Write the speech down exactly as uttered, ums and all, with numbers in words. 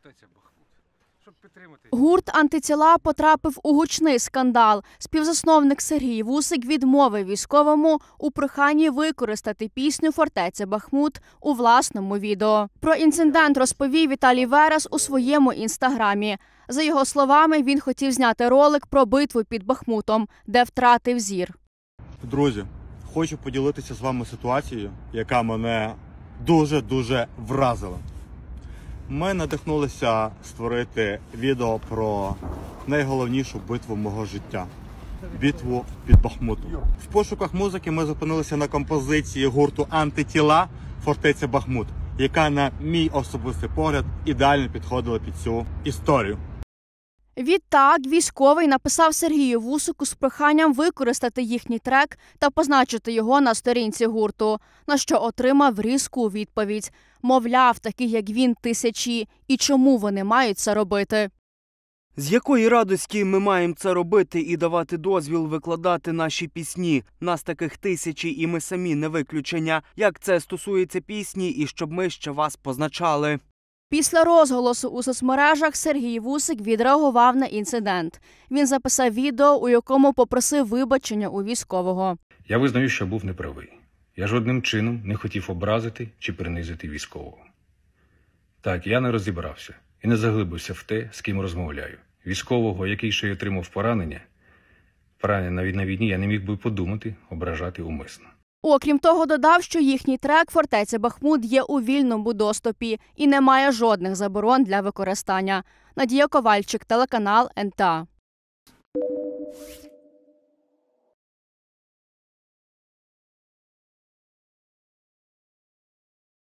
фортеця Бахмут. Щоб підтримати. Гурт «Антитіла» потрапив у гучний скандал. Співзасновник Сергій Вусик відмовив військовому у проханні використати пісню «Фортеця Бахмут» у власному відео. Про інцидент розповів Віталій Верес у своєму інстаграмі. За його словами, він хотів зняти ролик про битву під Бахмутом, де втратив зір. Друзі, хочу поділитися з вами ситуацією, яка мене дуже-дуже вразила. Ми надихнулися створити відео про найголовнішу битву мого життя – битву під Бахмутом. В пошуках музики ми зупинилися на композиції гурту «Антитіла» «Фортеця Бахмут», яка, на мій особистий погляд, ідеально підходила під цю історію. Відтак, військовий написав Сергію Вусику з проханням використати їхній трек та позначити його на сторінці гурту, на що отримав різку відповідь. Мовляв, таких як він тисячі, і чому вони мають це робити? З якої радості ми маємо це робити і давати дозвіл викладати наші пісні? Нас таких тисячі, і ми самі не виключення. Як це стосується пісні, і щоб ми ще вас позначали? Після розголосу у соцмережах Сергій Вусик відреагував на інцидент. Він записав відео, у якому попросив вибачення у військового. Я визнаю, що був неправий. Я жодним чином не хотів образити чи принизити військового. Так, я не розібрався і не заглибився в те, з ким розмовляю. Військового, який ще й отримав поранення, поранення навіть на війні, я не міг би подумати ображати умисно. Окрім того, додав, що їхній трек «Фортеця Бахмут» є у вільному доступі і не має жодних заборон для використання. Надія Ковальчик, телеканал ен те а.